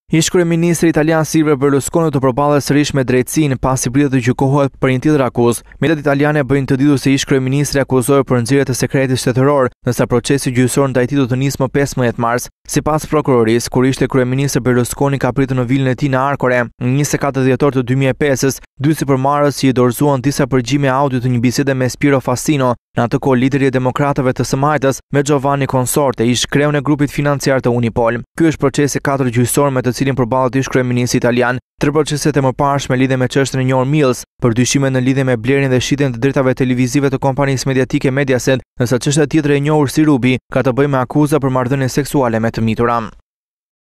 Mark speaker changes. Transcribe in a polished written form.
Speaker 1: Ish kryeministri italian Silvio Berlusconi të përballet sërish me drejtësinë pasi pritet të gjykohet për një tjetër akuzë. Mediat italiane bëjnë të ditur se ish kryeministri akuzohet për nxjerrje të sekretit shtetëror, ndërsa procesi gjyqësor ndaj tij do të nisë më 15 mars. Sipas prokurorisë, kur ishte kryeministër Berlusconi ka pritur në vilën e tij në Arcore, në 24 dhjetor të 2005-s, dy sipërmarrës që i dorëzuan disa përgjigje audio të një bisede me Spiro Fassino, në atë kohë lideri i demokratëve të së Majtës, me Giovanni Consorte, ish kreun e grupit financiar të Unipol. Ky është procesi 4 gjyqësor me të cilin përballet ish kryeministri italian. Tre proceset e mëparshme lidhen me çështjen e New Mills, për dyshime në lidhje me blerjen dhe shitjen të drejtave televizive të kompanisë mediatike Mediaset, ndërsa çështja tjetër e njohur si Ruby ka të bëjë me akuza për marrëdhënie seksuale me të mitura.